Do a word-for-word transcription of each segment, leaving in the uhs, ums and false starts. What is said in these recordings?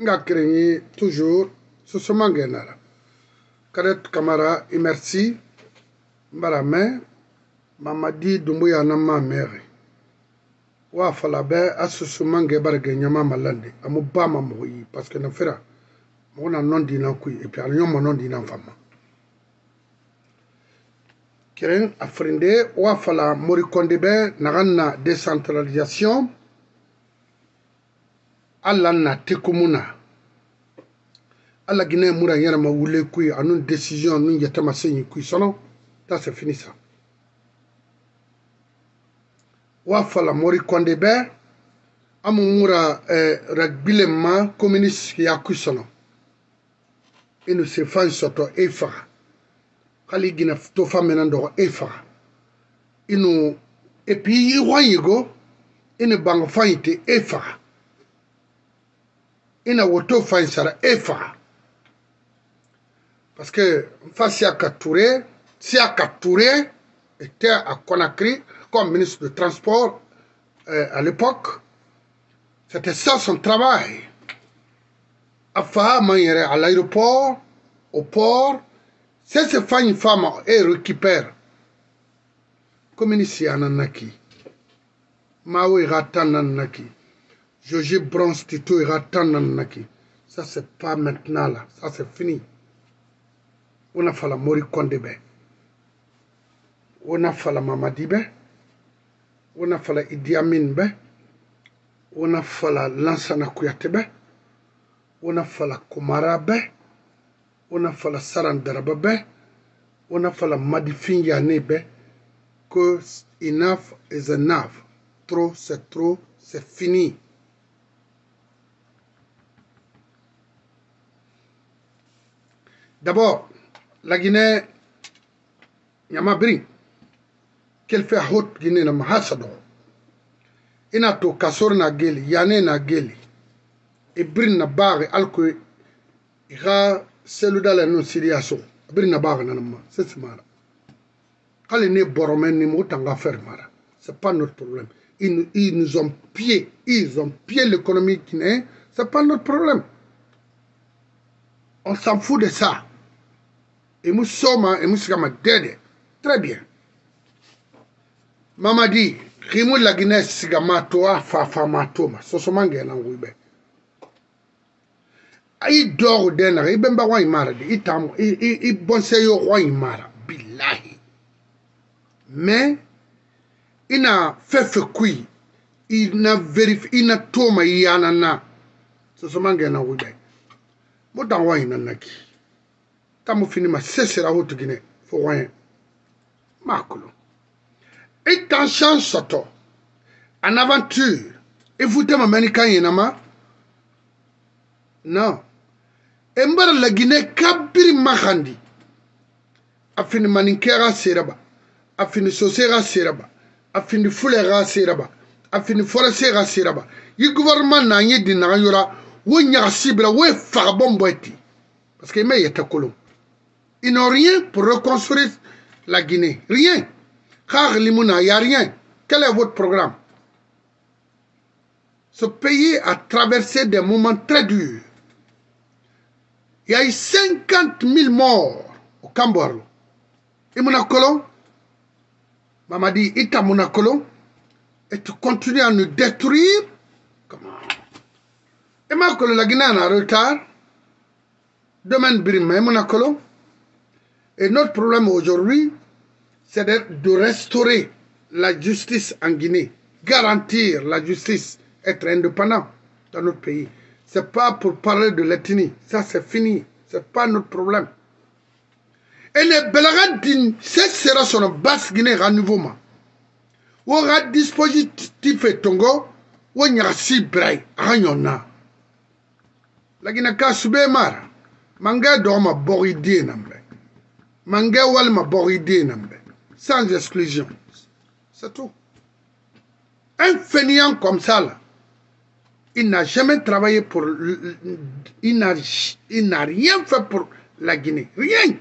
nga créé toujours ce semangenara. Kadet Kamara et merci. Mbarame Mamadi Doumbouya Nama mère. Wa falabe asusumange barge nyama malande amubama moyi parce que na fera mona non dina kui et puis alyon non dina fama. Keren afrindé wa fala mori kondebe naganna décentralisation alla na tekumuna alla Guinée mura yara ma wule kui anun décision nun yatama senyi kui sono ça c'est fini ça. Wa fala mori kondebe amumura eh, ragbilema communiste ya kui sono inu se fan soto efa Kali gina to famena ndo efa inu epi yigo inu bang fainte efa ina woto fainsara efa parce que face à Touré Siaka Touré était à Conakry comme ministre de transport euh, à l'époque. C'était ça son travail. Afa manière à l'aéroport, au port. C'est ce fait une femme et récupère. Comme ici à Nanaki. Maui Ratan Nanaki. Joji Bronze Tito et Ratan Nanaki. Ça c'est pas maintenant là. Ça c'est fini. On a fait la mori kondebe. On a fait la Mamadi be. On a fait la Idi Amin be. On a fait la Lansana Kouyaté be. On a fait la Komara be. On a fait la Sarandaraba be. On a fait la Madifin Yane be. Que enough is enough. Trop c'est trop, c'est fini. D'abord, la Guinée, Yamabri, qu'elle fait haute Guinée na mahasado. Ina to kasor na geli, yane na geli. E brin na bare alko ira seluda la non siriaso. Brin na bare na nama, c'est ce mara. Quand ne boromen ni moutanga faire mara. C'est pas notre problème. Ils, ils nous ont pillé, ils ont pillé l'économie guinéenne, c'est pas notre problème. On s'en fout de ça. Et nous sommes, et nous sommes dead. Très bien. Mamadi, Rimou la Guinée, Sigamato, Fafa Matoma, Sosomangue, Languibe. Il dort d'un, il bemba wa imara, il tam, il bonse yo wa imara, billahi. Mais, il n'a fait fait kui, il n'a vérifié, il n'a toma yanana, Sosomangue, Languibe. Moutan wa inanaki. Tamu fini ma cessera haute Guinée, faut rien. Makolo. Et en chance soto, en aventure, et vous t'aimez américain yenama? Non. Et m'bar la Guinée kabiri mahandi. A fini maninkera seraba, a fini sosera seraba, a fini fulera seraba, a fini forestera seraba. Y gouvernement n'a rien dit n'a yora, ou n'y a cible, ou est farbon boiti. Parce que mais y est colon. Ils n'ont rien pour reconstruire la Guinée. Rien. Car Limouna, il n'y a rien. Quel est votre programme? Ce pays a traversé des moments très durs. Il y a eu cinquante mille morts au Cambodge. Et Mounakolo, Mamadi, Ita Mounakolo, et tu continues à nous détruire. Comment? Et Mounakolo, la Guinée en retard. Demain, Birima, Mounakolo. Et notre problème aujourd'hui, c'est de restaurer la justice en Guinée, garantir la justice, être indépendant dans notre pays. Ce n'est pas pour parler de l'ethnie, ça c'est fini, ce n'est pas notre problème. Et les Belgaradines, ce sera son basse Guinée à nouveau. Ou aura dispositif et tongo, ou il y a si braille, à la Guinée ka soube mara, manga dorma boridi nambe. Manga walma boridi nambe. Sans exclusion. C'est tout. Un fainéant comme ça, là, il n'a jamais travaillé pour... Il n'a rien fait pour la Guinée. Rien.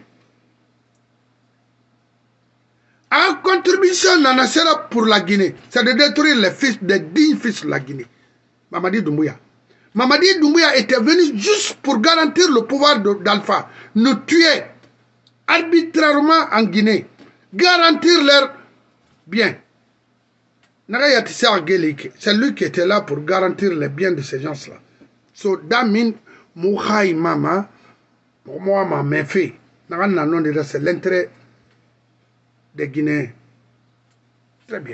En contribution, n'en sera pour la Guinée. C'est de détruire les fils, des dignes fils de la Guinée. Mamadi Doumbouya. Mamadi Doumbouya était venu juste pour garantir le pouvoir d'Alpha, nous tuer arbitrairement en Guinée, garantir leur bien. C'est lui qui était là pour garantir les biens de ces gens-là. So, Damin, Mouhaï Mama, moi, ma main fait. C'est l'intérêt des Guinéens. Très bien.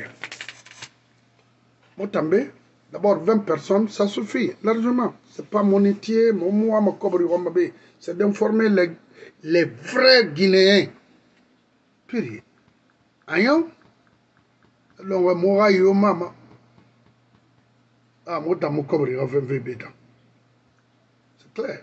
Motambe, d'abord vingt personnes, ça suffit largement. Ce n'est pas mon étier, mon moi, ma cobri, c'est d'informer les, les vrais Guinéens. Puis, aïe, alors, moi, yo, maman. Ah, moi, mon cobri, on va v b c'est clair.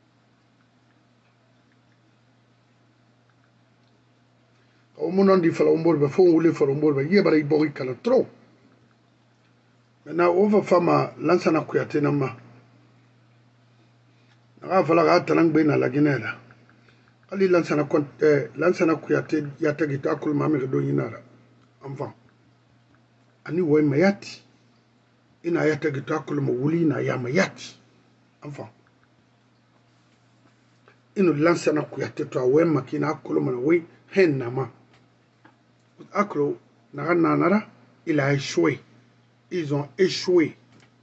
Au moment où il faut un faut on faire un il y a des gens qui trop. Maintenant, on va faire ma lance à Kouyaté Nama. On va faire la talent bien la Guinée. Ali lance à lance à Kouyaté, il y a des gens qui ont mamie de Yinara. Enfant. Ani ouais mayati. Il y a des gens qui ont wuli na ya mayati. Enfant. Il nous lance à Kouyaté, toi ouais makina koloma oui hen nama. Aklo Naranara, il a échoué. Ils ont échoué.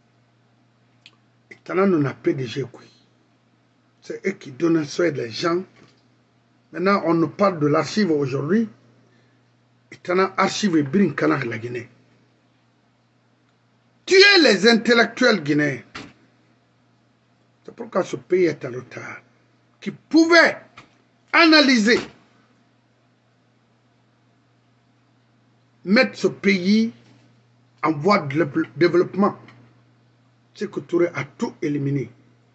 Et maintenant, on a P D G. C'est eux qui donnent soin des gens. Maintenant, on nous parle de l'archive aujourd'hui. Et maintenant, archive et Brinkana la Guinée. Tuer les intellectuels guinéens. C'est pourquoi ce pays est en retard. Qui pouvait analyser, mettre ce pays en voie de développement, c'est que Touré a tout éliminé.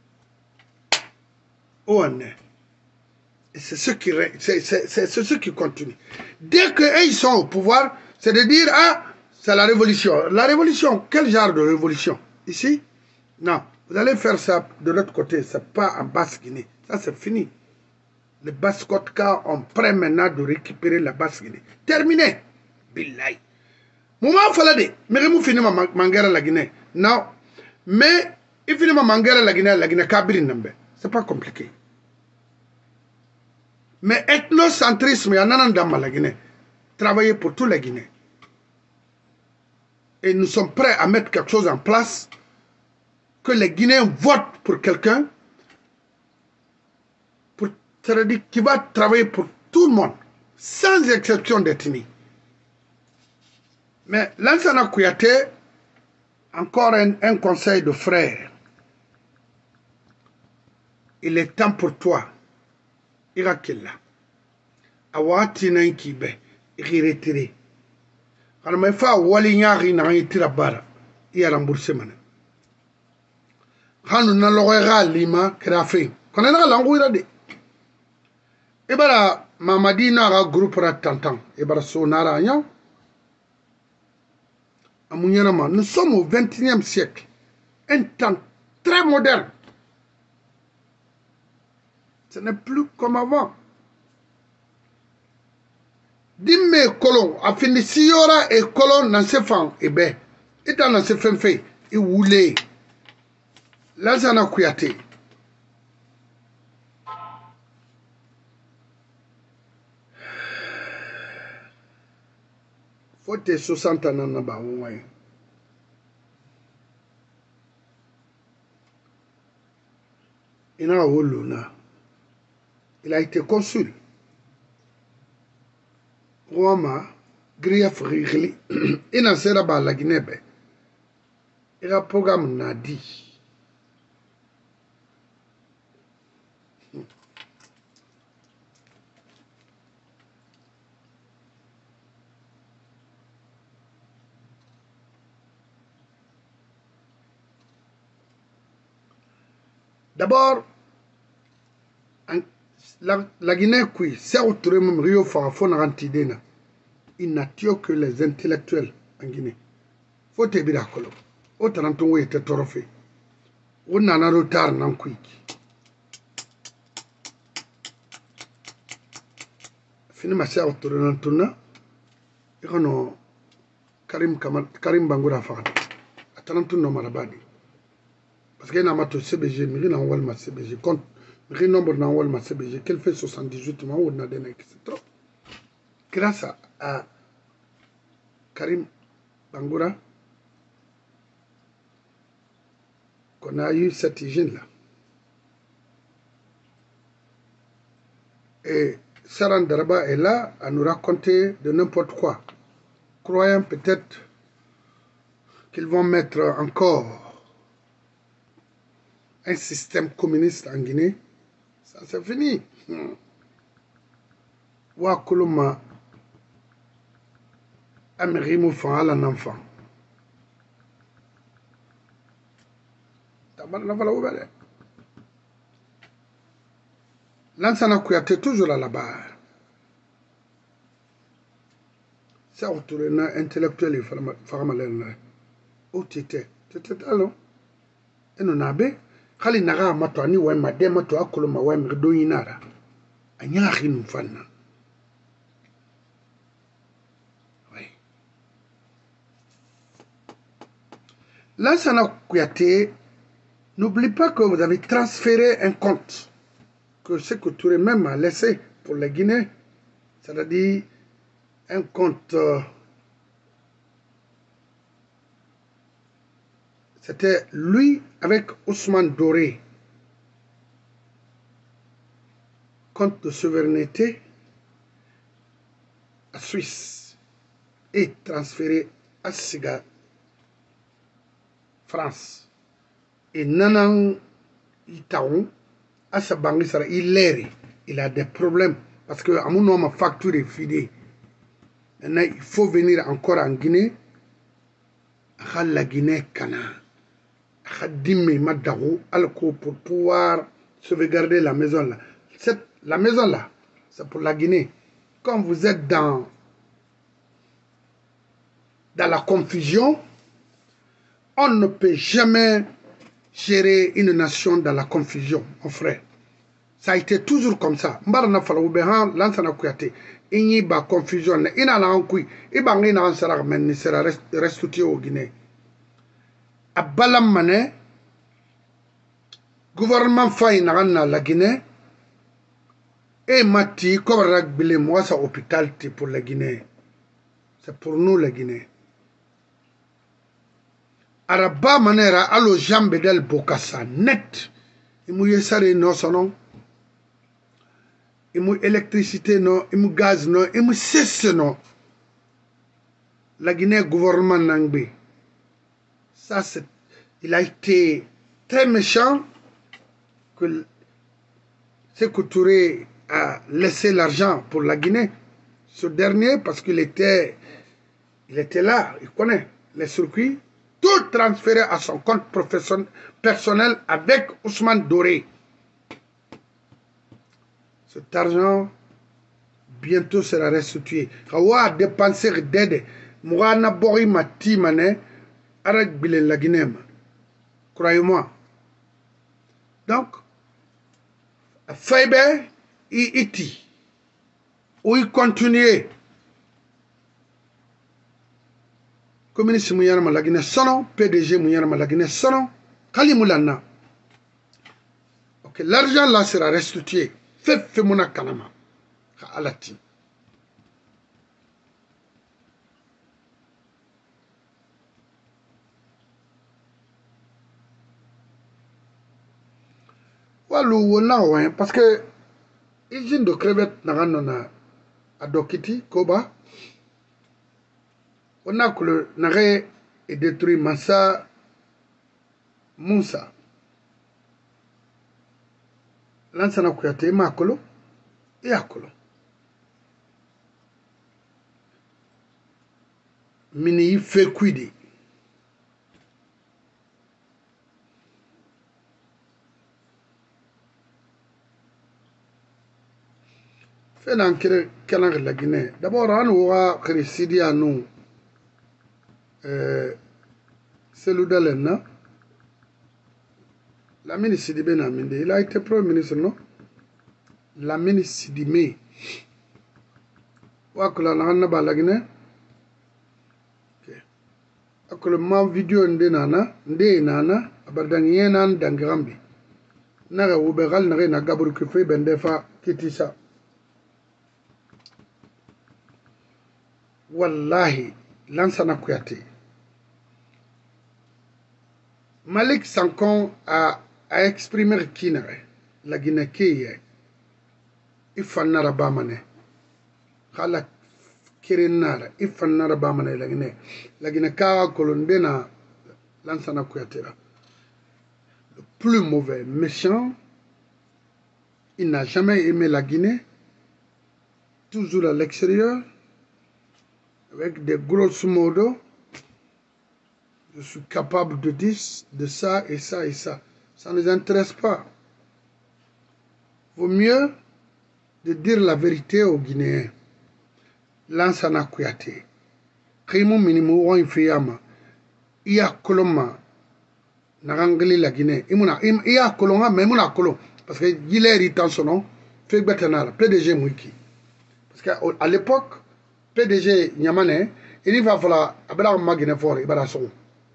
Où on est. Et c'est ce qui, c'est, c'est, c'est ce qui continue. Dès qu'ils sont au pouvoir, c'est de dire, ah, c'est la révolution. La révolution, quel genre de révolution? Ici? Non. Vous allez faire ça de l'autre côté, c'est pas en Basse-Guinée. Ça, c'est fini. Les Basse-Kotka ont prêt maintenant de récupérer la Basse-Guinée. Terminé. Billahi. Moment falade, mais je finis ma mangara la Guinée. Non, mais il finit ma mangara la Guinée, la Guinée Kabiri Nambe. C'est pas compliqué. Mais ethnocentrisme, il y en a dans la Guinée. Travailler pour tous les Guinéens. Et nous sommes prêts à mettre quelque chose en place, que les Guinéens votent pour quelqu'un, pour, c'est-à-dire qui va travailler pour tout le monde, sans exception d'ethnie. Mais Lansana Kouyaté, encore un, un conseil de frère. Il est temps pour toi. Irakilla. Awati na inkibe. Ikiretire. Quand me fa wali nyari na itira bara. Iya rembourser mana. Quand nous n'allons lima krafi. Quand on a langue irade. Ibara Mamadi na groupe ratantan. Ibara sonara nya. Nous sommes au vingt et unième siècle, un temps très moderne. Ce n'est plus comme avant. Dis-moi, colon, a fini si yora et colon dans ses femmes, et ben, et dans ses femmes fait, et voulait. Là, ça n'a Kouyaté. Faut te soixante ans en bas, ouais. Il a Luna. Il a été consul. Roma, Grief Rigli, il a serra ba la Guinée. Il a programme Nadi. D'abord, la, la Guinée, c'est autrement Rio Farafon Rantidena. Il n'a que les intellectuels en Guinée. Faut te dire que autant on était trophée. On a un retard dans le Fini ma sœur autour tourna. Et on Karim Karim Bangoura Fahad. Attends tout le marabadi. parce que n'a pas tout C B G, mais il n'a pas C B G. Compte, le nombre n'a pas C B G, qu'elle fait soixante-dix-huit mois ou n'a donné que c'est trop. Grâce à, à Karim Bangoura, qu'on a eu cette hygiène-là. Et Saran Daraba est là à nous raconter de n'importe quoi, croyant peut-être qu'ils vont mettre encore un système communiste en Guinée. Ça c'est fini. Wa kuluma amirimu fan ala n'enfant. Tabar na fala oubele. Lansana Kouyaté toujours à la barre. Ça autour un intellectuel et farmalène. Où tu étais? Tu étais allô? Et nous n'avons Khali naga mato ni wema de mato akuluma wema do inara. Anya khinu fanna. Oui. Lansana Kouyaté, n'oublie pas que vous avez transféré un compte que ce que Touré même a laissé pour les Guinéens, c'est-à-dire un compte, euh, c'était lui avec Ousmane Doré, compte de souveraineté à Suisse et transféré à Siga, France. Et Nanan Itaon, à sa banque, il est, il a des problèmes parce que à mon homme facture est fidée. Maintenant, il faut venir encore en Guinée. À la Guinée, Cana. À Dimé, Madaou, Alco, pour pouvoir sauvegarder la maison là. Cette, la maison là, c'est pour la Guinée. Quand vous êtes dans, dans la confusion, on ne peut jamais gérer une nation dans la confusion, mon frère. Ça a été toujours comme ça. Mbarana Falaoubehan, Lansana Kouyaté, il n'y a pas de confusion. Il n'y a pas de confusion. Il n'y a pas de confusion. Il sera restitué au Guinée. À Balamane, gouvernement faille dans la Guinée, et Mati, Kobarak Bile, moi, c'est hôpital pour la Guinée. C'est pour nous, la Guinée. Araba manera alo jambe del bokassa net imu yesare no sonon imu électricité no imu gaz no imu cesse no la Guinée gouvernement nangbe ça c'est il a été très méchant que Sékou Touré a laissé l'argent pour la Guinée ce dernier parce qu'il était il était là il connaît les circuits. Tout transféré à son compte personnel avec Ousmane Doré. Cet argent, bientôt sera restitué. Kawa dépenser d'aide. Mourana Bori Mati Mané, Arek Bilen la Guinée. Croyez-moi. Donc, Faibé, il iti. Où il continue. Communiste Mouyana la Guinée sono, P D G Mouyana la Guinée sono, Kali Moulana. Ok, l'argent là sera restitué. Fait fait mon kanama. Alati. Walou wona ouais parce que usine de crevettes n'a à Dokiti, Koba. On a que le Naré est détruit, Massa, Moussa. Lansana Kouyaté, Makolo, et Akolo. Mini fait cuidi. Fait dans quel la Guinée. D'abord, on va créer à nous. Euh, c'est l'Oudalena. La ministre Sidibé n'a minde. Il a été premier ministre, non? La ministre Sidibé. Ouakula n'a pas la Guinée. Ok. Akula ma vidéo nde nana, nde nana. abardangiyenan dangirambi naga ubegal nage na gabru kife bendefa kitisa wallahi Lansana Kouyaté Malik Sankon a, a exprimé kinare la Guinée qui est il faut n'arabamane khala kirinara il faut n'arabamane la Guinée la Guinée ka kolondena Lansana Kouyaté le plus mauvais méchant il n'a jamais aimé la Guinée toujours à l'extérieur avec des grosses modos. Je suis capable de dire de ça et ça et ça. Ça ne les intéresse pas. Vaut mieux de dire la vérité aux Guinéens. Lansana Kouyaté. Kimo minimo wan fiyama. Iya koloma. Narangli la Guinée. Imuna iya kolonga mais imuna kolon parce que il est irritant son nom. Fait betanara P D G Mouiki. Parce qu'à l'époque P D G Nyamane, il va falloir abela magine fort ibarason.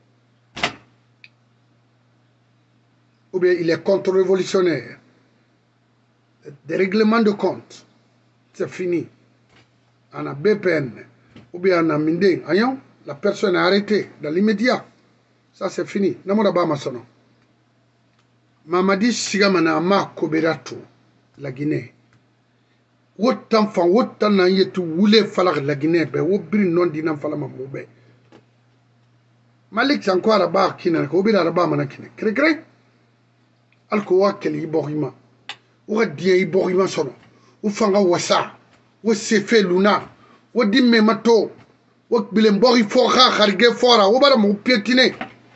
Ou bien il est contre-révolutionnaire. Des règlements de compte. C'est fini. On a B P N. Ou bien on a Mindé. La personne est arrêtée dans l'immédiat. Ça c'est fini. Namora ba masono. Mamadi Sigamana ma Koberato, la Guinée. Wotan fan wotan na yetu wule falak la Guinée be wo biri non dinan falama mobe Malik Sankon araba kina ko bira araba mana kina kre kre alko wakeli borima wo die iborima sono wo fanga wasa wo sefe luna wo dimme mato wo bilen bori fo kha kharge fora wo bara mo piétiner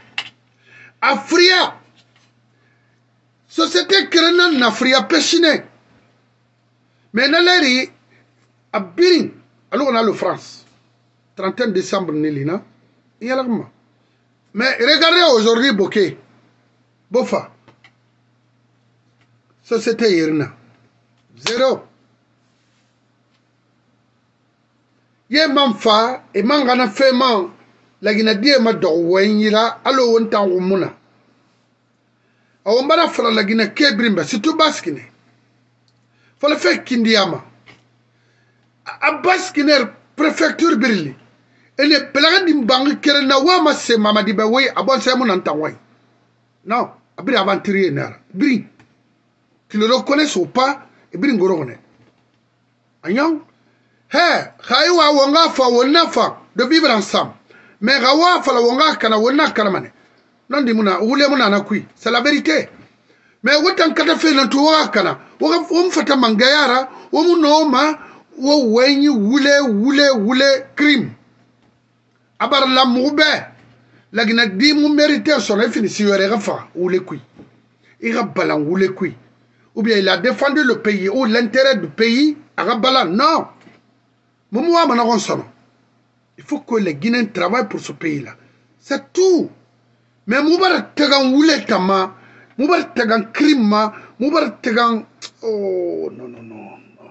Afria société créna na Afria péchine. Mais Naleri a Birin, alors on a le France, trente et un décembre Nélina, il y a l'arme. Mais regardez aujourd'hui Bokeh, Bofa, société Irna, zéro. Yé Manfa et Mangana Féman, la Guinée ma Wenira, allo on t'en mouna. A Ombara Fra la Guinée Kebrimba, c'est tout baskine. Faut le faire Kindiama. A Baskiner, préfecture Birli. Et les Peladim Bang Kerenawa, c'est Mamadi Bawe, à bon Simon Antaway. Non, à Bri aventurier Nara. Bri. Tu le reconnais ou pas, et Bri Gorone. Agnang? Hé, Haïwa Wanga fa Wonafa, de vivre ensemble. Mais Rawa fa la Wanga Kana Wona Karamane. Non, dimuna, ou les Monanakui. C'est la vérité. Mais autant que tu fais le tour, on fait un mangayara, on noma, on wenyi, oule, oule, oule, crime. Abar la moube, la Guinée mou mérité son effet si il y a fa, ou les couilles. Il a balan, ou les couilles. Ou bien il a défendu le pays, ou l'intérêt du pays, à Rabalan. Non. Moumoua manaron son. Il faut que les Guinéens travaillent pour ce pays-là. C'est tout. Mais Moubar Tegan oule tama. Moubar tegan crime ma, Moubar tegan... Oh, non, non, non, non.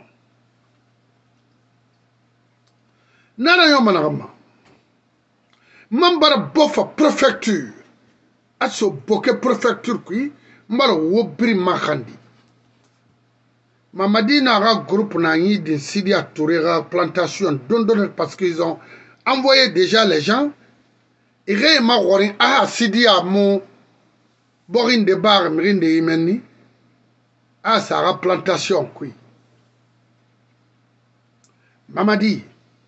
Nana yo managama. Mambara bofa préfecture. Aso boke préfecture kui, mbara wobri makhandi. Mamadi n'a groupe na yi din Sidi à Tourera plantation don don parce qu'ils ont envoyé déjà les gens. Et ré ma rorin ah Sidi à mon Borin de bar, mirin de imeni. Ah, ça a plantation, oui. Mamadi.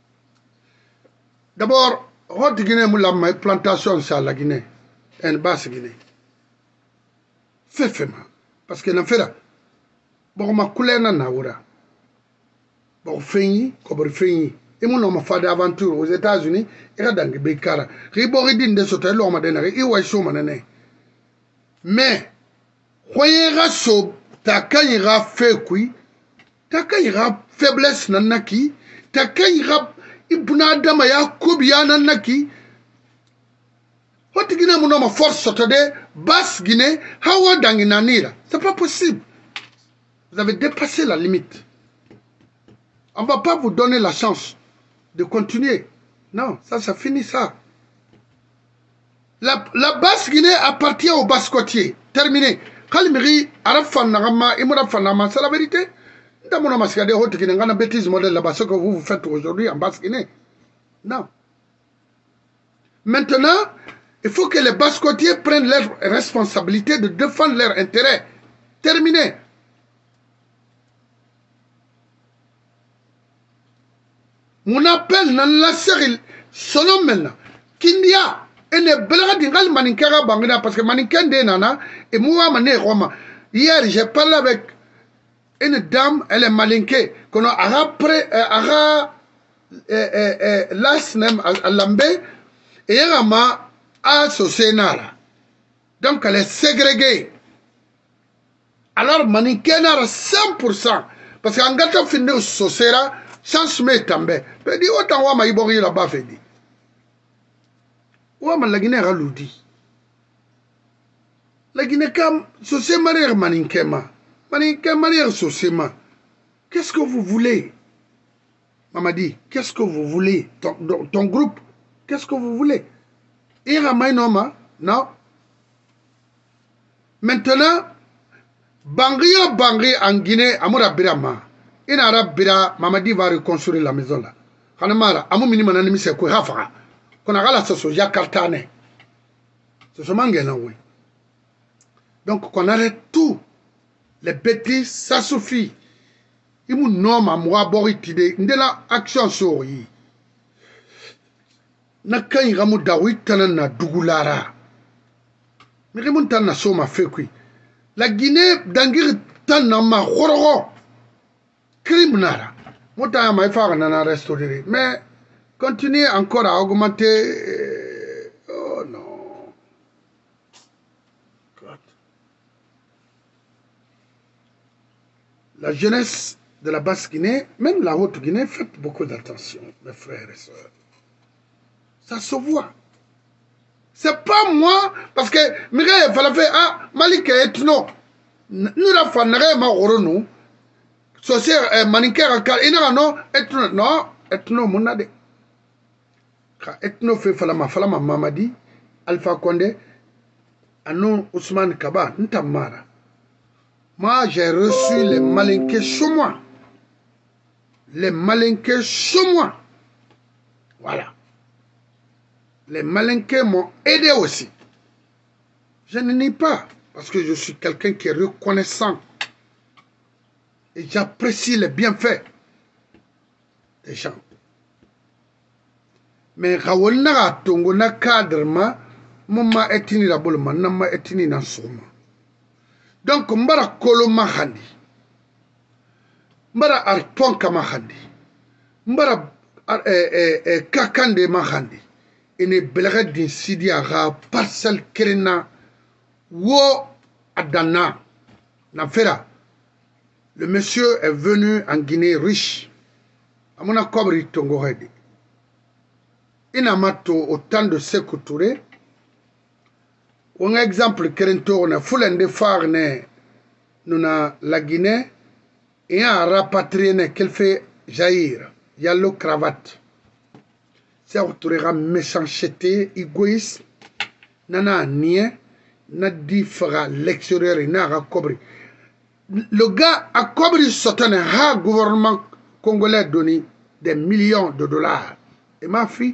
D'abord, Haute Guinée, moula plantation, ça, la Guinée. Et une basse Guinée. Fait, fait, ma. Parce que, n'a fait là. Bon, ma couleur n'a naoura. Bon, feigni, comme feigni. Et mon homme a fait d'aventure aux États-Unis, il a dans le bécara. Riboridine de sauter l'homme à dénarrer, il va y aller. Mais, croyez-vous so ta kanyira fait kui, ta kanyira faiblesse nanaki, ta kanyira ibuna damaya kubia nanaki. Hot Guinée mon homme force saturday, basse Guinée, hawa danginanira. C'est pas possible. Vous avez dépassé la limite. On ne va pas vous donner la chance de continuer. Non, ça, ça finit ça. La, la Basse-Guinée appartient aux Basse-Côtiers. Terminé. Kalimiri, Arafan Nagama, Imurafan Nama, c'est la vérité. Damona Mascade, Haute Guinée, on a bêtise modèle là-bas, ce que vous, vous faites aujourd'hui en Basse-Guinée. Non. Maintenant, il faut que les Basse-Côtiers prennent leur responsabilité de défendre leurs intérêts. Terminé. Mon appel dans la série, selon maintenant, Kindia, et ne blaga dingal maninkara bangina parce que maninkende nana, et moi mané roma. Hier, j'ai parlé avec une dame, elle est malinquée, qu'on a après, ara, l'asnem à l'ambé, et elle a à Sosenara. Donc elle est ségrégée. Alors maninkena cent pour cent, parce qu'en gâteau fini au Sosera, sans se mettre en bas. Mais dis autant wa ma ibori là-bas fait dit. Wa ma la Guinée raloudi. La Guinée comme Sosé marier maninkema. Maninkema marier Sosema. Qu'est-ce que vous voulez? Maman dit, qu'est-ce que vous voulez? Ton, ton groupe, qu'est-ce que vous voulez? Ira maïnoma? Non. Maintenant, Bangui Bangui en Guinée, Amoura Birama. In Arabe Bira, Mamadi va reconstruire la maison là. Kanamara, Amou Minimana Nimi c'est quoi Rafa? Qu'on a la sauce Yakartane. C'est ce mangue oui. Donc qu'on arrête tout. Les bêtises, ça suffit. Il m'a nommé à moi, Boritide, il la action sur lui. Naka y ramu dawi tanana dugulara. Mais ramu tanana soma fait quoi? La Guinée d'angir tanama hororo. Criminal. Moi, je vais faire un restaurer. Mais continuez encore à augmenter. Oh non. La jeunesse de la Basse-Guinée, même la Haute-Guinée, faites beaucoup d'attention, mes frères et sœurs. Ça se voit. C'est pas moi, parce que, Mireille, il fallait faire, ah, Malik et Ethno. Nous, la fannerie, ma nous. Société maninkera car ina no etno no etno munade ka etno fe falama falama Mamadi Alpha Condé anou Ousmane Kaba ntamara. Moi j'ai reçu les malinqués chez moi, les malinqués chez moi, voilà, les malinqués m'ont aidé aussi. Je ne nie pas parce que je suis quelqu'un qui est reconnaissant. Et j'apprécie les bienfaits des gens. Mais Rawolna Tongona cadre ma, Mama etini la bolma, Nama etini na soma. Donc, Mbara Kolo Mahandi, Mbara Arpon Kamahandi, Mbara Kakande Mahandi, et ne belred din Sidi Ara, parcelle Kerena, Wo Adana, Nafera. Le monsieur est venu en Guinée riche. À mon accord, il Tongohedi. Il n'a pas autant de Sékou Touré. Un exemple, on a foulé de phare, nous avons la Guinée, et un rapatrié qu'elle fait jaillir. Yallo cravate. Sékou Touré a méchanceté, égoïste, nana nien, n'a dit fera l'extérieur, il n'a pas compris. Le gars a couvert certains ha gouvernement congolais donné des millions de dollars. Et ma fille,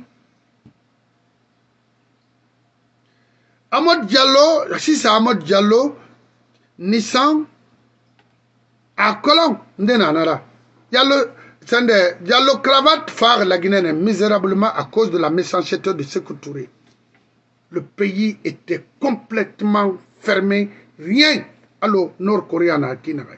Amod Diallo, si c'est Amod Diallo, Nissan, à Colomb, Ndenanara. Diallo, Diallo cravate phare la Guinée misérablement à cause de la méchanceté de Sékou Touré. Le pays était complètement fermé, rien. Alors, Nord-Coréen à Kinare.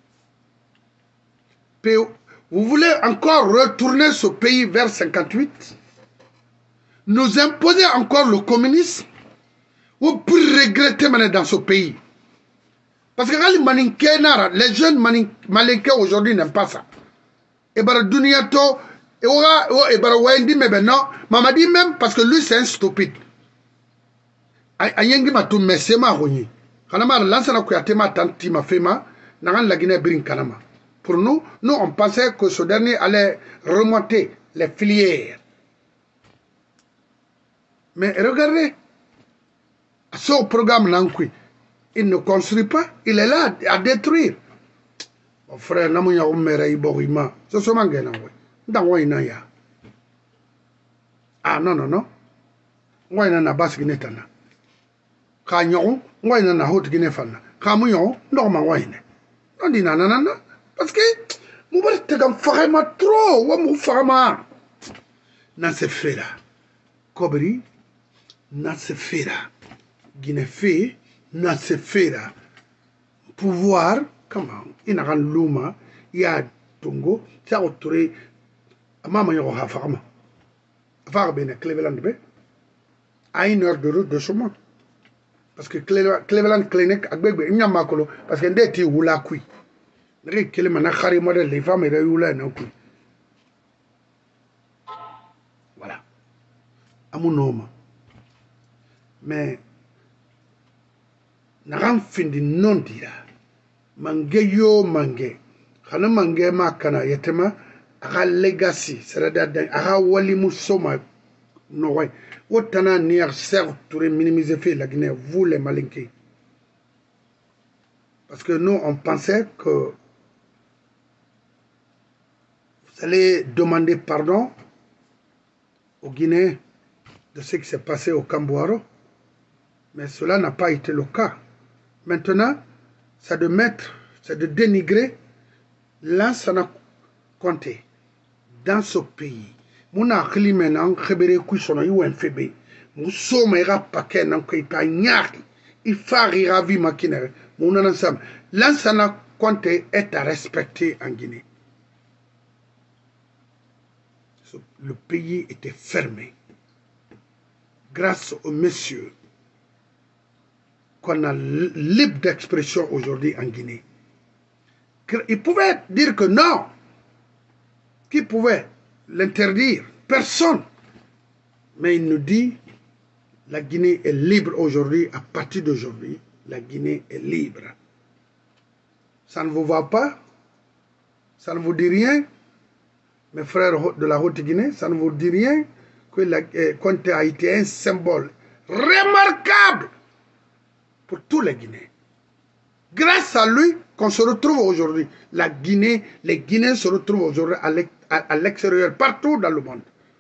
Vous voulez encore retourner ce pays vers cinquante-huit? Nous imposer encore le communisme? Ou pour regretter maintenant dans ce pays? Parce que les jeunes malinqués aujourd'hui n'aiment pas ça. Et bien, Duniato, et bien, Wendy, mais ben non, Mamadi même, parce que lui, c'est un stupide. Ayengi matu mesema ronyi. Kanama lansana kuyatema tanti mafema nangan la Guinée brin kanama. Pour nous, nous on pensait que ce dernier allait remonter les filières. Mais regardez, ce programme nankui, il ne construit pas, il est là à détruire. Mon frère, namu ya umere iborima. Ce sont mangena we. Ndawo ina ya. Ah non non non. Ngwa ina na bas ginetana. Ka nyon, ngwa ina na hot ginefana. Ka mu yon, ndorma ngwa ina. Non di na na na. Parce que mu bar te gam farama trop, wa mu farama. Na se fera. Kobri na se fera. Ginefe na se fera. Pouvoir comment il n'a pas l'homme il y a Tongo ça autouré maman y aura femme faire bien Cleveland be à une heure de route de chemin parce que Cleveland Clinic avec be il n'y a pas que parce que ndeti wula kui ndé kele mana khari modèle les femmes et wula na kui voilà amun homme mais n'a rien fini non dira mange yo mange xana mange ma kana yetema aga legacy c'est-à-dire aga wali musoma no way wotana nier ser touré minimiser fait la Guinée vous les malinqués parce que nous on pensait que vous allez demander pardon aux Guinéens de ce qui s'est passé au Camboiro, mais cela n'a pas été le cas. Maintenant c'est de mettre, c'est de dénigrer Lansana Conté dans ce pays. Muna klime nan khebere kusono yu enfebe. Muso mera paquet nan kaipa nyaki. Ifari ravi makinere. Muna nansam. Lansana Conté est à respecter en Guinée. Le pays était fermé. Grâce au monsieur qu'on a libre d'expression aujourd'hui en Guinée. Il pouvait dire que non. Qui pouvait l'interdire? Personne. Mais il nous dit, la Guinée est libre aujourd'hui, à partir d'aujourd'hui, la Guinée est libre. Ça ne vous va pas? Ça ne vous dit rien? Mes frères de la Haute-Guinée, ça ne vous dit rien que la Conté a été un symbole remarquable pour tous les Guinéens. Grâce à lui qu'on se retrouve aujourd'hui. La Guinée, les Guinéens se retrouvent aujourd'hui à l'extérieur, partout dans le monde.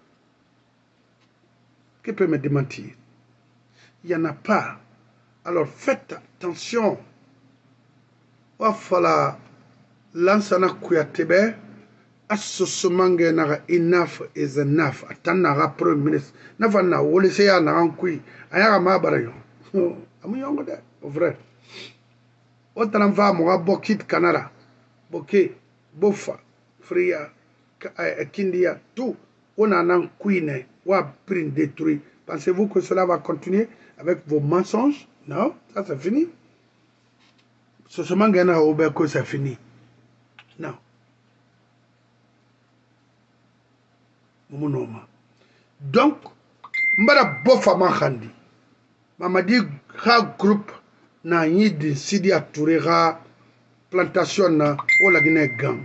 Qui peut me démentir? Il n'y en a pas. Alors faites attention. Il va falloir Lansana Kouyattebe, associement naga enough is enough. Atana Premier ministre. Nafana Woleseya Nankui. Ayara Mabarayo. Amu yongo de, vrai. Autant va moi bokit Canara. Boké, Bofa, Fria, Kindia, tout. On a un queen, ou a pris détruit. Pensez-vous que cela va continuer avec vos mensonges? Non, ça c'est fini. Ce seulement gana au que c'est fini. Non. Donc, mbara bofa makhandi. Mamadi ha groupe na yidi Sidi Touré ha plantation na o la Guinée gang.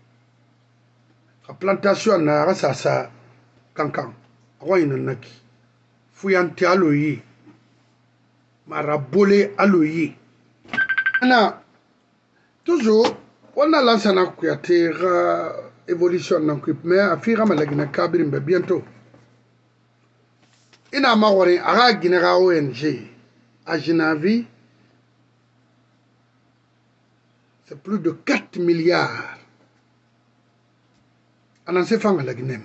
Ha plantation na rasa sa kankan. Awa naki. Fuyante aloyi. Marabole aloyi. Na toujours on a lancé un Kouyaté évolution dans le mais à fira ma la Guinée Kabirim bientôt. Il a marre à Guinée O N G à Genavi. C'est plus de quatre milliards. En ancien à la Guinée.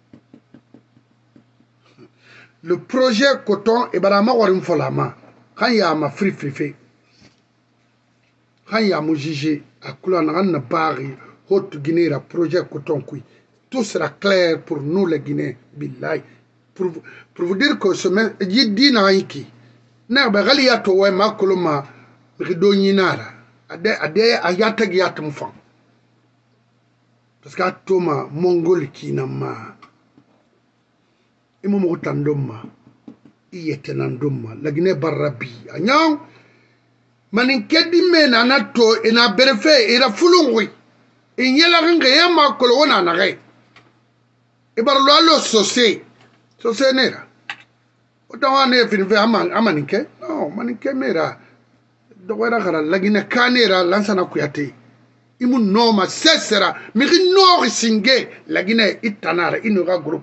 Le projet coton est barama warim folama. Quand il y a ma free free free. Quand il y a mon jugé à Koulan Bari, Haute-Guinée, le projet coton kui. Tout sera clair pour nous les Guinéens. Billahi. Pour, pour vous dire que ce même, il dit naïki. N'a pas gali yato ouais ma koloma rido nyinara. Ade ade ayata giyata mufang. Parce que atoma mongol ki na ma. Imo mo tandoma. Iyete nandoma. La Guinée barabi. Anyang. Maninkedi mena nato ina berefe ina fulungwi. Inyela ringa yama kolo wana nare. Ibarlo alo sose. Sose nera. Otawa ne finve amaninke. No. non, Maninke Mera, Dogara, Lagina Kanera, Lansana Kuyate. Imu Noma, Cessera, Miri Nord Singé, la Guinée, Itanara, Inura Group.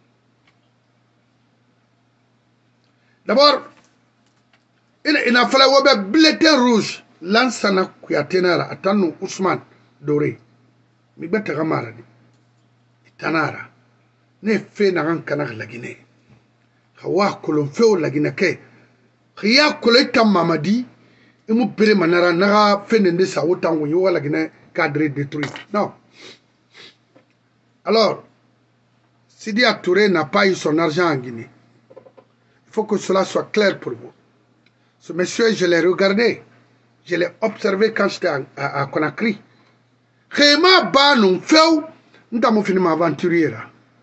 D'abord, il a fallu un bulletin rouge. Lansana Kuyatenara, Atanu Ousmane Doré. Mibete Ramaradi. Itanara. Ne fait n'aran kanak la Guinée. Hawa kolon feo la Guinée ke. Ria koleta Mamadi. Imu bere manara naga fenende sa otango yoga la Guinée cadre détruit. Non. Alors, Sidi Touré n'a pas eu son argent en Guinée. Il faut que cela soit clair pour vous. Ce monsieur, je l'ai regardé. Je l'ai observé quand j'étais à, à, à Conakry. Réma ba non feu. Nous avons fini ma aventurier.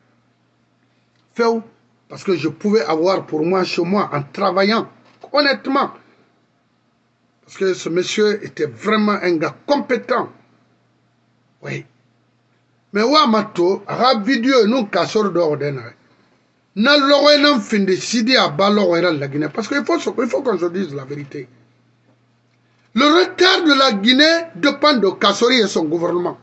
Feu. Parce que je pouvais avoir pour moi chez moi en travaillant. Honnêtement. Parce que ce monsieur était vraiment un gars compétent. Oui. Mais wa mato, rap vidéo non casseur d'ordinaire. Na loré non fin de Sidi à Balorera la Guinée. Parce qu'il faut, il faut qu'on se dise la vérité. Le retard de la Guinée dépend de Kassori et son gouvernement.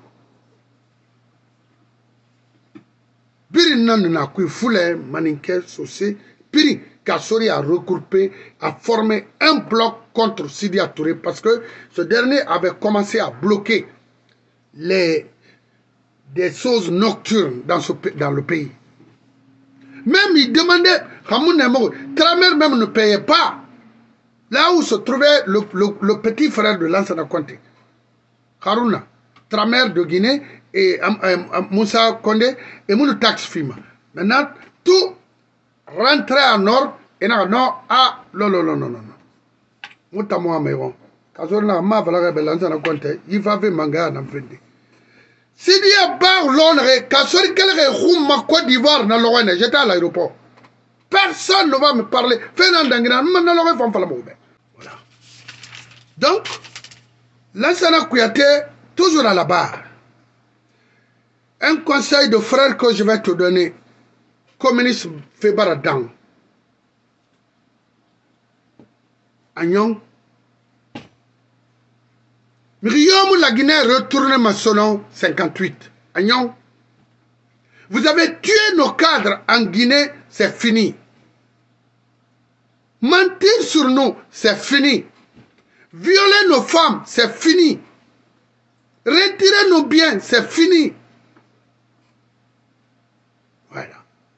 Biri nan na kui foule Maninke Sosé. Biri Kassori a regroupé, a formé un bloc contre Sidi Touré parce que ce dernier avait commencé à bloquer les, des choses nocturnes dans, ce, dans le pays. Même il demandait, Tramer même ne payait pas. Là où se trouvait le, le, le petit frère de Lansana Conté, Haruna, Tramer de Guinée et um, um, Moussa Condé et mon taxe FIMA. Maintenant, tout rentrait en ordre et non, non, ah, non, non, non, non, non. Mouta moi, mais bon. Kazorna, ma valeur de Lansana Conté, il va faire manga en Afrique. Si il y a bar l'honneur, Kassori, quel est le Côte d'Ivoire dans l'Oréne, j'étais à l'aéroport. Personne ne va me parler. Voilà. Donc, Lansana Kouyaté, toujours à la barre. Un conseil de frère que je vais te donner. Communiste Febaradan. Agnon. Myriam la Guinée retourne ma selon cinquante-huit. Agnon. Vous avez tué nos cadres en Guinée, c'est fini. Mentir sur nous, c'est fini. Violer nos femmes, c'est fini. Retirer nos biens, c'est fini. Voilà.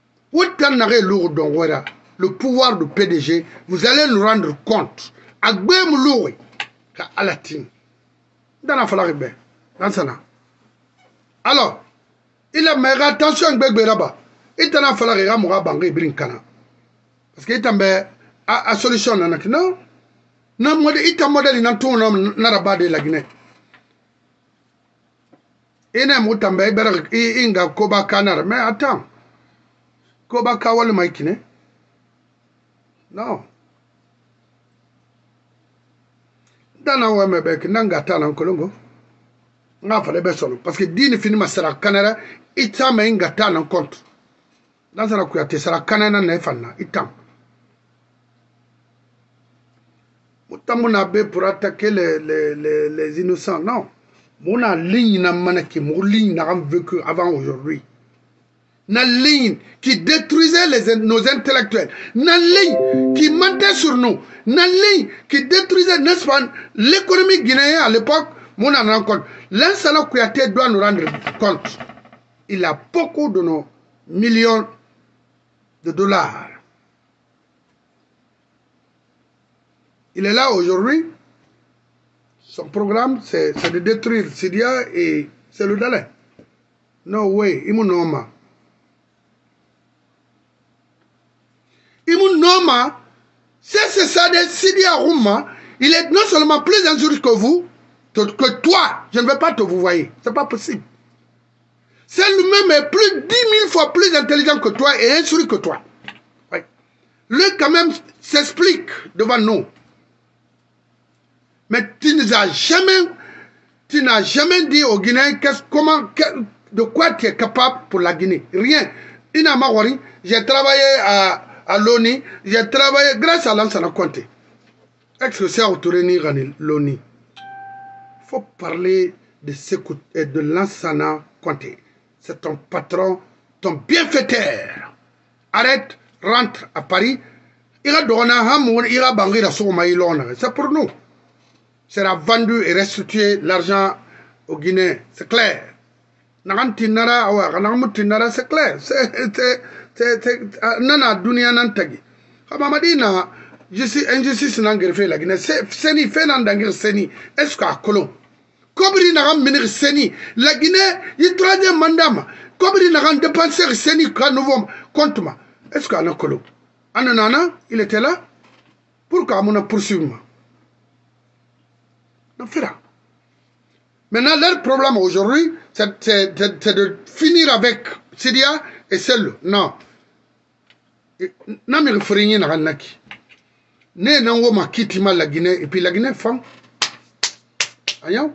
Le pouvoir du P D G, vous allez nous rendre compte. Alors, il a mis attention à Bébé là-bas. Il a fallu que je banque brincana. Parce qu'il a a solution non non modèle il a modèle dans tout nom n'araba de la Guinée. Il a mutambe berak inga koba kanar mais attends koba kawal maikine non dana wa mebek nanga tala kolongo nga fale be solo parce que dini fini masara kanara itama inga tala compte dans la Kouyaté sera kanana ne fanna itam pour attaquer les, les, les, les innocents. Non. Mon ligne n'a manqué, mon ligne n'a vécu avant aujourd'hui. Na ligne qui détruisait les, nos intellectuels. Na ligne qui mentait sur nous. Na ligne qui détruisait, n'est-ce pas, l'économie guinéenne à l'époque. Mon en rend compte. Lansana Kouyaté doit nous rendre compte. Il a beaucoup de nos millions de dollars. Il est là aujourd'hui. Son programme, c'est de détruire Sidia et c'est le Dalai. No way. Il Noma. Il Noma, c'est ça de Sidia Rouma. Il est non seulement plus injurieux que vous, que, que toi. Je ne vais pas te vous voyer. C'est pas possible. C'est lui-même est plus dix mille fois plus intelligent que toi et injurieux que toi. Oui. Lui, quand même, s'explique devant nous. Mais tu ne as jamais, tu n'as jamais dit aux Guinéens comment, de quoi tu es capable pour la Guinée. Rien. J'ai travaillé à, à l'O N U, j'ai travaillé grâce à Lansana Conté. Ex-secrétaire Autoreni Rani Loni. Il faut parler de, de Lansana Conté. C'est ton patron, ton bienfaiteur. Arrête, rentre à Paris. Il va donner un il va banquer la somme. C'est pour nous. C'est la vendu et restituer l'argent au Guinée. C'est clair. Narantinara, Naramutinara, c'est clair. C'est Nana Dunia Nantagi. Hamamadina, je suis injustice Nangerfe la Guinée. C'est Seni, Fenandangir Seni. Est-ce qu'à Colomb? Kobri Naram Minir Seni. La Guinée, il troisième mandama. Kobri Naram dépenser Seni, quand nouveau compte. Est-ce qu'à Colomb? Ananana, il était là. Pourquoi on a poursuivi? Non, fera. Maintenant, leur problème aujourd'hui, c'est de finir avec Sidia et celle. Non. Non, mais il faut rien à Naki. Ne n'envoie ma quitte mal la Guinée, et puis la Guinée, femme. Aïe.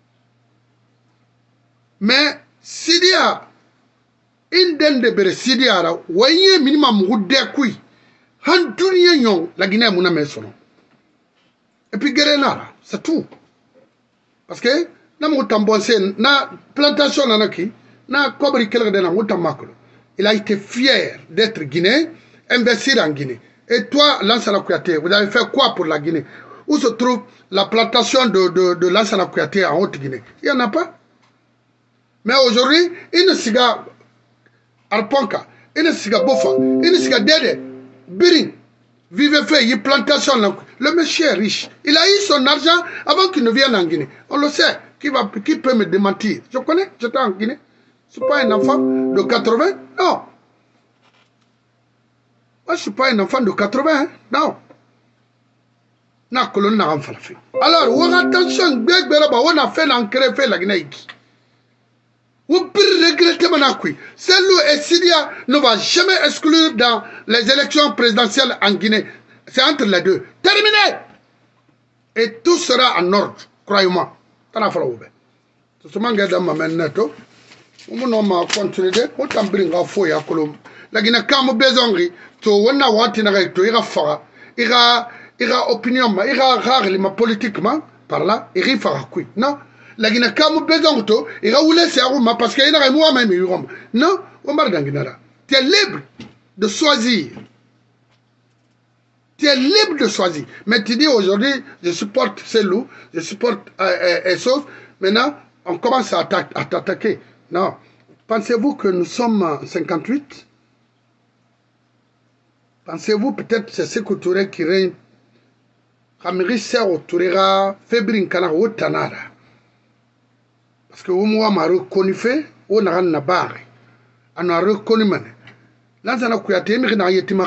Mais Sidia, une de bere Sidia, voyez minimum ou de Han la Guinée, mon ami, son. Et puis, Guérenara, c'est tout. Parce que, na na plantation nanaki, na kobri kelgdena mutamaklo. Il a été fier d'être Guinéen, investir en Guinée. Et toi, Lansana Kouyaté, vous avez fait quoi pour la Guinée? Où se trouve la plantation de, de, de Lansana Kouyaté en Haute-Guinée? Il n'y en a pas. Mais aujourd'hui, il ne siga Arponka, il ne siga Bofa, il ne siga Dede, Biring, Vive fait, il plantation. Le monsieur est riche. Il a eu son argent avant qu'il ne vienne en Guinée. On le sait. Qui, va, qui peut me démentir? Je connais, j'étais en Guinée. Je ne suis pas un enfant de quatre-vingts. Non. Moi, je ne suis pas un enfant de quatre-vingts. Hein? Non. Alors, attention, on a fait l'encre, fait la Guinée. Vous pouvez regretter mon accueil. Celle-là et Sidia ne va jamais exclure dans les élections présidentielles en Guinée. C'est entre les deux. Terminé. Et tout sera en ordre, croyez-moi. T'en fait ouvert. C'est ce manque dans ma main netto. On m'a continué. On t'a bring à fouille à Colombe. La Guinée, quand on a besoin, to on a wanté na recto, il a fara, il a, il a opinion, il a rare ma politiquement par là, il a fara quoi. Non. La Guinée, quand on a besoin, il a voulu se arrêter parce qu'il y a moi-même. Non, on m'a dit tu es libre de choisir. Tu es libre de choisir. Mais tu dis aujourd'hui, je supporte Selou, je supporte Essos. Maintenant, on commence à t'attaquer. Non. Pensez-vous que nous sommes en cinquante-huit? Pensez-vous peut-être que c'est ce que tu aurais qui règne? Kamiri Sero Tourera, Fébrin Kana, Tanara. Parce que moi, je me reconnu fait, on a un barre. On a reconnu. Lansana Kouyaté, je n'ai pas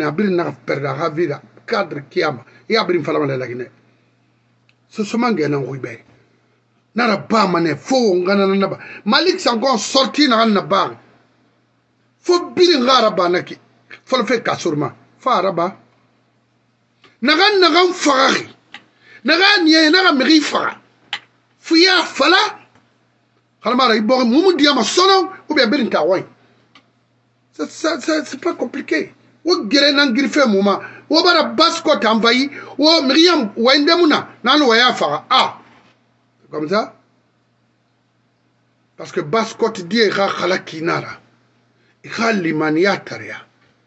de cadre qui a et abri falama la Guinée. Ce sont des gens qui ont nara ba mané fo ngana na ba Malik sangon sorti na na ba fo biri ngara ba naki fo le fait kasurma fa araba nagan nagan fagari nagan ye naga miri faga fuya fala halmara ibo mumu diama sono ou bien birin tawai. Ça, ça, ça, c'est pas compliqué. Ou guérin griffe mouma, ou bara bascot envahi, ou miriam wendemuna, nan waya fara. Ah, comme ça. Parce que bascot dit ira khalaki-nara, ira limaniataria,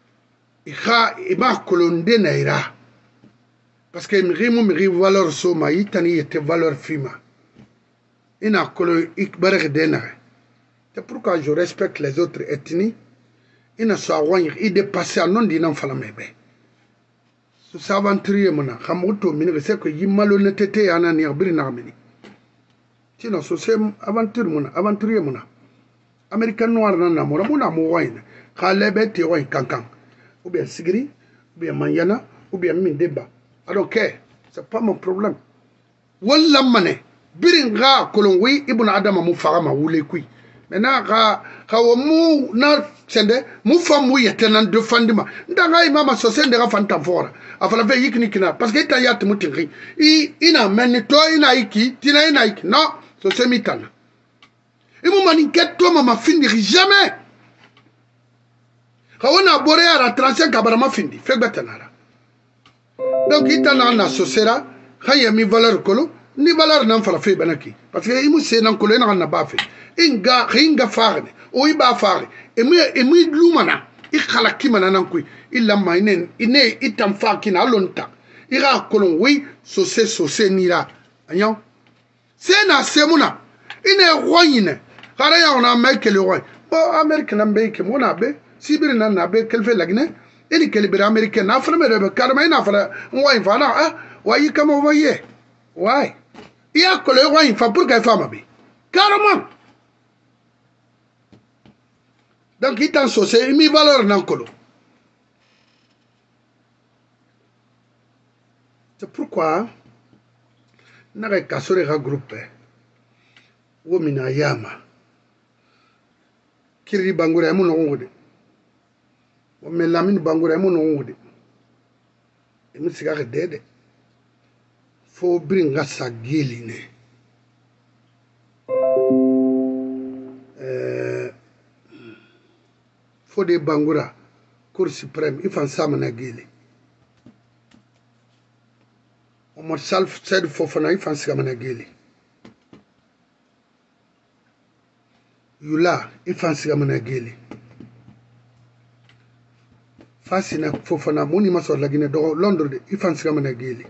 ira ima kolonde naira. Parce que mirimu miri valeur soma, itani était valeur fima. Ina kolo ikbarek denare. C'est pourquoi je respecte les autres ethnies. Il ne soit pas il dépasse à non d'inan falamebe. Ce s'aventurier mona, Hamoto mine c'est que y malhonnêteté en an yabrin armeni. Sinon, c'est aventure mona, aventurier mona. Américain noir nana mona mona moine, Halebe teroin cancan. Ou bien Sigri, ou bien Mayana, ou bien Mindeba. I don't care. C'est pas mon problème. Wallah mané, biringa kolongwi ibn Adam mu farama wule kui. Maintenant, quand on a sende, mon femme oui est un défendement. Ndanga imama sosende ga fanta fora. Afala ve yikni kina parce que ta yat mutingi. I ina meni to ina iki, tina ina iki. Non, so se mitana. Et mon maniquette toi mama finir jamais. Quand on a boré à la trente-cinq kabarama findi, fait betanara. donc ita na na sosera khaya mi valeur kolo ni valeur nan fala fe banaki parce que imu se nan kolo na na ba fe inga inga farne o iba farne e mi e mi lumana i khala kimana nan kuy illa mainen ine itam fakina lonta ira kolon wi sosé sosé nira anyo sena semuna ine royine khara ya ona meke le roy bo amerique nan be ke mona be sibir nan na be kelfe lagne ini kelibir amerique na fara me be karma ina fara ngoy fana ah wayi kama waye why iya kolo roy fa pour que fama be carrément donc itan sosé mi valeur nan kolo. C'est pourquoi nous avons cassé groupe où nous avons yama kiri bangura mu ngode o me lamine bangura mu ngode e mi siga dede fo bringa sagili ne euh fo de bangura cour suprême il faut ça mana gili Omar Salf said Fofana il faut ça mana gili Yula il faut ça mana gili Fasina Fofana moni maso la Guinée do Londres de il faut ça mana gili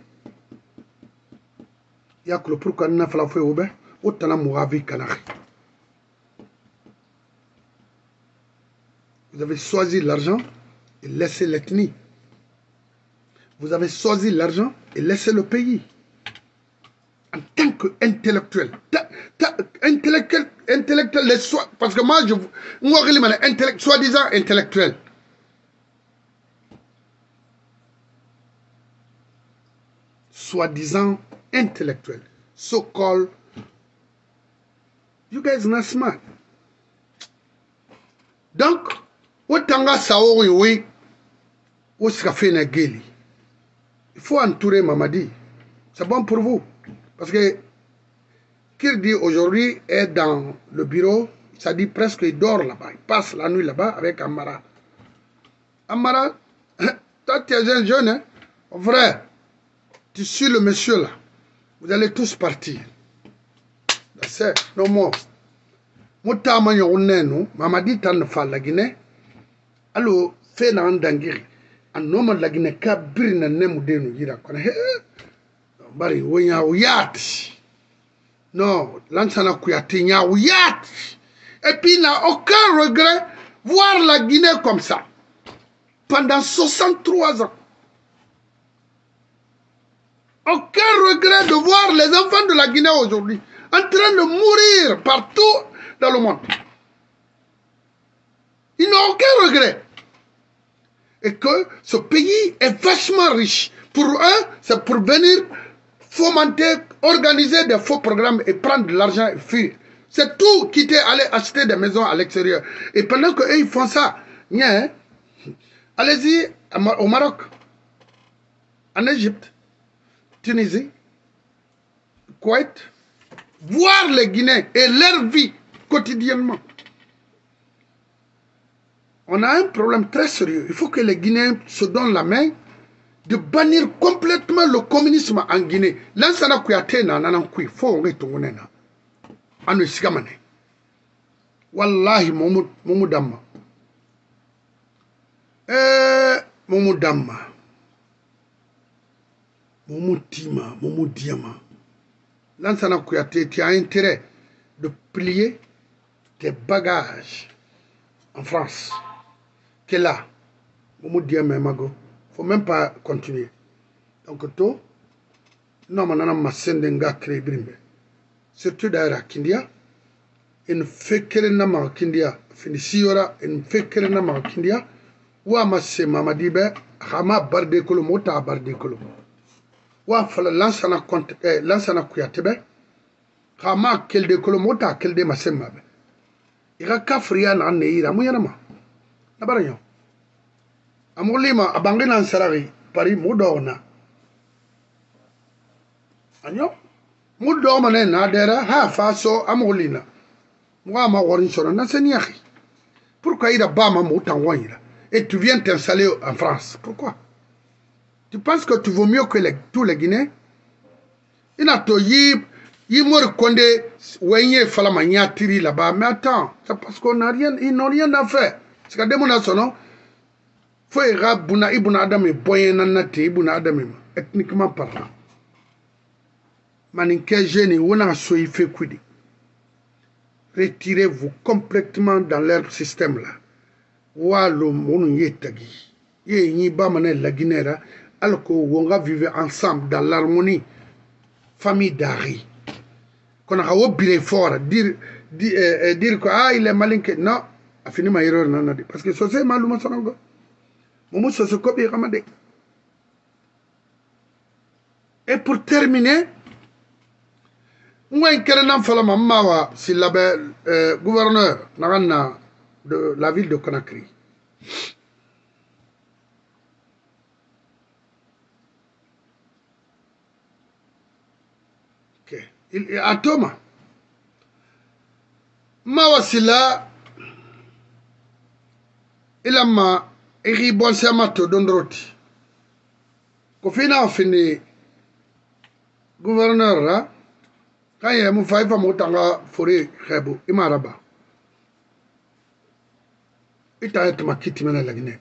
Yaklo pourquoi na fala fo obe otana muavi kanari. Vous avez choisi l'argent et laissé l'ethnie. Vous avez choisi l'argent et laissé le pays. En tant qu'intellectuel, intellectuel, intellectuel, les so parce que moi, je moi, intellect, soi-disant intellectuel. Soi-disant intellectuel. So-called, you guys are not smart. Donc, Otanga Saori, oui, où sera fait na guéli. Il faut entourer Mamadi. C'est bon pour vous. Parce que Kirdi aujourd'hui est dans le bureau, ça dit presque il dort là-bas. Il passe la nuit là-bas avec Amara. Amara, toi tu es un jeune, hein? Frère, tu suis le monsieur là. Vous allez tous partir. C'est non more. Moutama yonenu, Mamadi tan fa la Guinée. Allo fait na ndangiri. An noma la Guinée ka birina nemu denu yira kona he. Bari wonya uyati. Non, lansana kuyati nya uyati. Et puis il n'a aucun regret voir la Guinée comme ça. Pendant soixante-trois ans. Aucun regret de voir les enfants de la Guinée aujourd'hui en train de mourir partout dans le monde. Ils n'ont aucun regret. Et que ce pays est vachement riche. Pour eux, c'est pour venir fomenter, organiser des faux programmes et prendre de l'argent et fuir. C'est tout quitter, aller acheter des maisons à l'extérieur. Et pendant qu'eux, ils font ça, hein, allez-y au Maroc, en Égypte, Tunisie, Koweït, voir les Guinéens et leur vie quotidiennement. On a un problème très sérieux. Il faut que les Guinéens se donnent la main de bannir complètement le communisme en Guinée. Lansana kuyate na nanan kuy fo ngi tungune na. Anu sigamane. Wallahi momu momu damma. Eh momu damma. Momu tima, momu diama. Lansana kuyate, tu as intérêt de plier tes bagages en France. Que là, momu diama mago. Faut même pas continuer. Donc, toi, non, maintenant, ma scène d'un créé brimbe. Surtout d'ailleurs à Kindia, une fait qu'elle n'a pas Kindia, fini ora, une fait qu'elle n'a pas Kindia, ou à ma se mamadibe, Rama barde kolo, mota barde kolo. Ou à fala lansana compte, lansana kuyatebe, Rama kel de kolo, mota kel de ma se mabe. Ira kafria na neira, mouyanama. Nabaranyo. Amolima abangina sarari pari mudona anyo mudoma ne nadera ha faso amolina moi ma worin sona na seniahi pourquoi il a bama mutan wanyira et tu viens t'installer en France pourquoi Tu penses que tu vaux mieux que les, tous les Guinéens? Il a tout yib, yimor konde, ouye falama nyatiri là-bas. Mais attends, c'est parce qu'on n'a rien, ils n'ont rien à faire. C'est que des mona sono, faut y rabuna ibuna adam et boyen nanate ibuna adam ethniquement parlant. Maninke gêné, on a soif fait couder. Retirez-vous complètement dans leur système là. Walo monu yetagi. Ye ni ba mané la Guinée là, alors qu'on va vivre ensemble dans l'harmonie. Famille d'Ari. Qu'on a oublié fort, dire, dire, euh, dire que ah, il est malin que non, a fini ma erreur, non, non, parce que ça c'est malou, mon songo. Moumou, ça se copie, ramade. Et pour terminer, moi, je suis si le gouverneur de la ville de Conakry. Il est à Thomas. Mawasila, il a ma irribonsamato d'ondroti. Kofina a fini gouverneur là, quand il y a mon faïfa motanga forêt rebo, il m'a rabat. Il t'a été ma quitte maintenant la Guinée.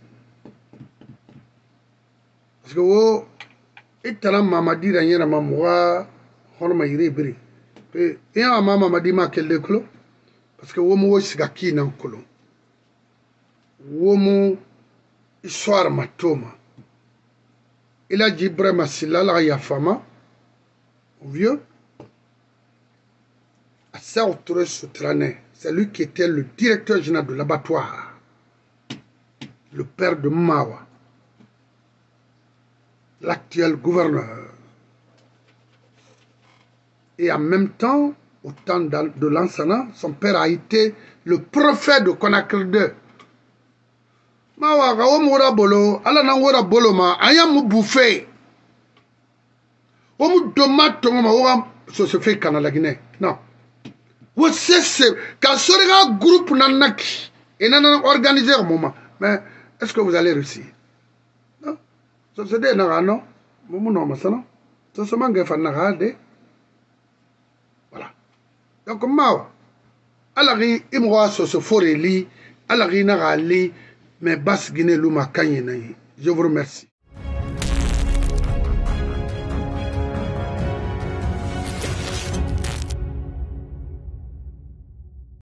Parce que oh, il t'a la maman dit rien à ma moi. Horma ire biri pe ya mama madima kelle kulo parce que womo wo siga kinan kulo womo histoire matoma il a dit Brema Silla ya fama vieux à Saoutre Soutrané, c'est lui qui était le directeur général de l'abattoir, le père de Mawa, l'actuel gouverneur. Et en même temps, au temps de Lansana, son père a été le prophète de Conakry deux. Mawa ga mura bolo, ala na ngora bolo ma aya mu bouffé. O mu domato ma wa so se fait Canada Guinée. Non. Wo c'est quand sera groupe nanaki et nan organiser un moment. Mais est-ce que vous allez réussir? Non. Ça se dit na non. Mu non ma ça non. Ça se manga fa na de. Voilà. Donc, Mao, alari imroa so se foreli, alari na rali, mais bas Guinée luma kanye. Je vous remercie.